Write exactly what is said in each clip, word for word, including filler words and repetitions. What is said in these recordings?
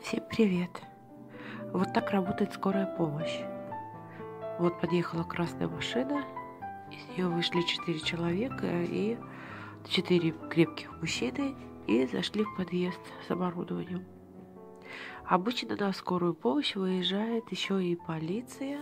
Всем привет! Вот так работает скорая помощь. Вот подъехала красная машина, из нее вышли четыре человека и четыре крепких мужчины и зашли в подъезд с оборудованием. Обычно на скорую помощь выезжает еще и полиция.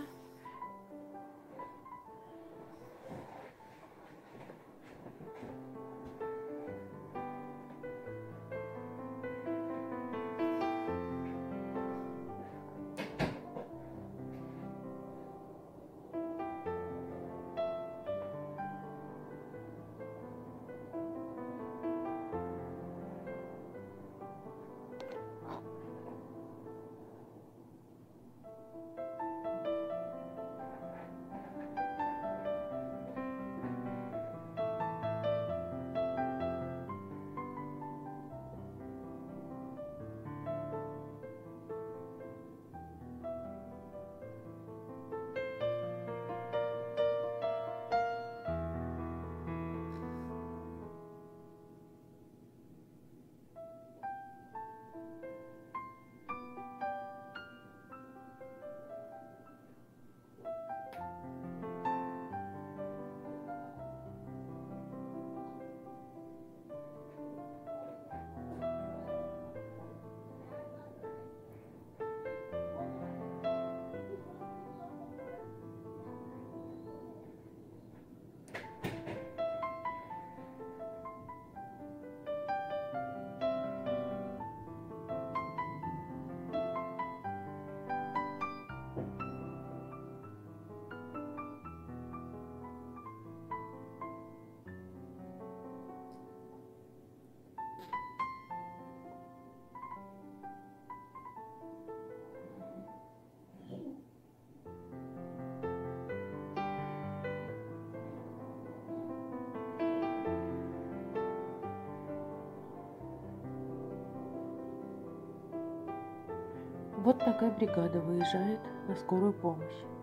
Вот такая бригада выезжает на скорую помощь.